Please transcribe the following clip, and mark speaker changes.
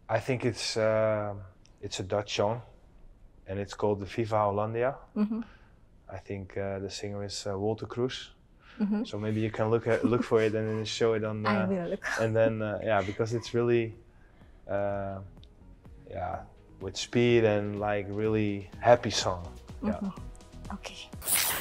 Speaker 1: I think it's a Dutch song, and it's called the Viva Hollandia. I think the singer is Walter Cruz. So maybe you can look for it and then show it on.
Speaker 2: I will look.
Speaker 1: And then yeah, because it's really yeah, with speed and like really happy song. Yeah.
Speaker 2: Okay.